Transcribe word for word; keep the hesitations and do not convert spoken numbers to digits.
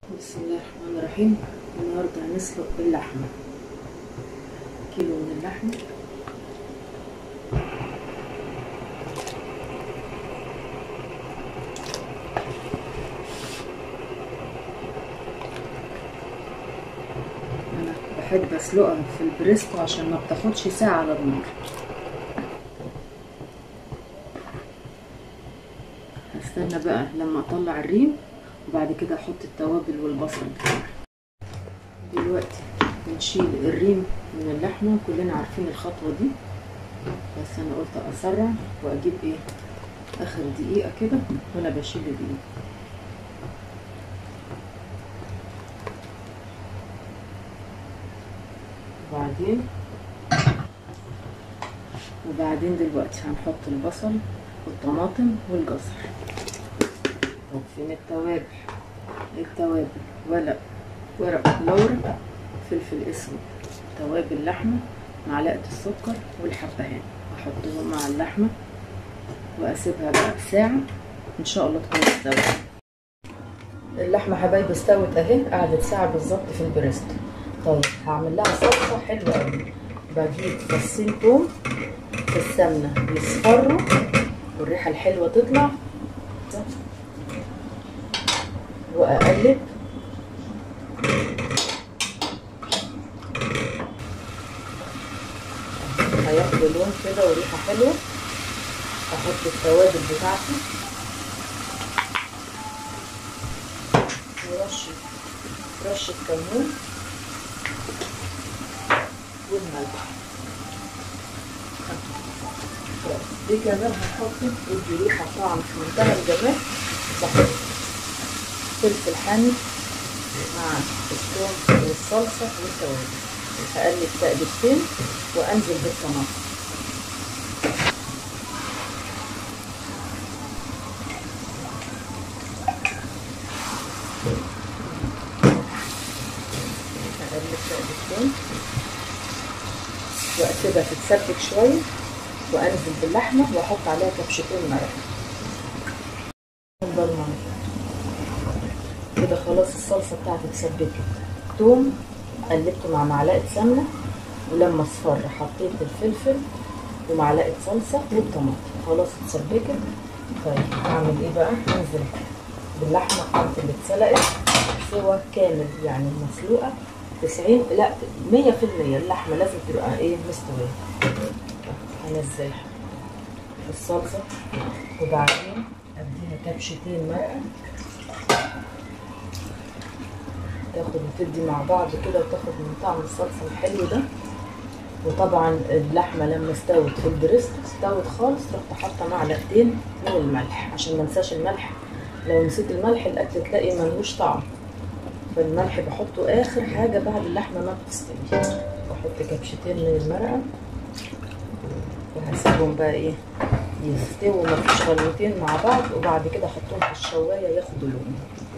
بسم الله الرحمن الرحيم. النهارده هنسلق اللحمه. كيلو من اللحمه، انا بحب اسلقها في البريستو عشان ما بتاخدش ساعه على النار. هستنى بقى لما اطلع الريم وبعد كده احط التوابل والبصل بتاعي. دلوقتي بنشيل الريم من اللحمه، كلنا عارفين الخطوه دي، بس انا قلت اسرع واجيب ايه اخر دقيقه كده وانا بشيل الريم. وبعدين وبعدين دلوقتي هنحط البصل والطماطم والجزر. طب فين التوابل؟ التوابل ورق ورق لورا، فلفل اسود، توابل لحمه، معلقه السكر والحبهان. احطهم مع اللحمه واسيبها بقى ساعه ان شاء الله تكون استوت. اللحمه حبايبي استوت اهي، قعدت ساعه بالظبط في البريستو. طيب هعمل لها صلصه حلوه قوي. بجيب فصين توم في السمنه يصفروا والريحه الحلوه تطلع، واقلب هياخدوا لون كده وريحه حلوه. احط التوابل بتاعتي ورشه رشه كمون والملح. دي كمان هنحط ودي ريحه طعم في منتهى الجمال. بحط فلفل حامي مع الثوم والصلصه والتوابل. هقلب تقلبتين وانزل بالطماطم. هقلب تقلبتين واسيبها تتسبك شويه وانزل باللحمه واحط عليها كبشتين مرقه. كده خلاص الصلصه بتاعتي اتسبكت. توم قلبته مع معلقه سمنه، ولما اصفر حطيت الفلفل ومعلقه صلصه والطماطم. خلاص اتسبكت. طيب هعمل ايه بقى؟ هنزل باللحمه بتاعتي اللي اتسلقت سوا كامل، يعني مسلوقه تسعين لا مية في المية. اللحمه لازم تبقى ايه مستويه. هنزلها الصلصه وبعدين اديها كبشتين مرقه تاخد وتدي مع بعض كده وتاخد من طعم الصلصه الحلو ده. وطبعا اللحمه لما استوت في البريستو استوت خالص، رحت حاطه معلقتين من الملح عشان ما انساش الملح. لو نسيت الملح الاكل تلاقي ملهوش طعم، فالملح بحطه اخر حاجه بعد اللحمه ما بتستوي. بحط كبشتين من المرقه وهسيبهم بقى ايه يستووا مفيش غلوتين مع بعض، وبعد كده احطهم في الشوايه ياخدوا لون.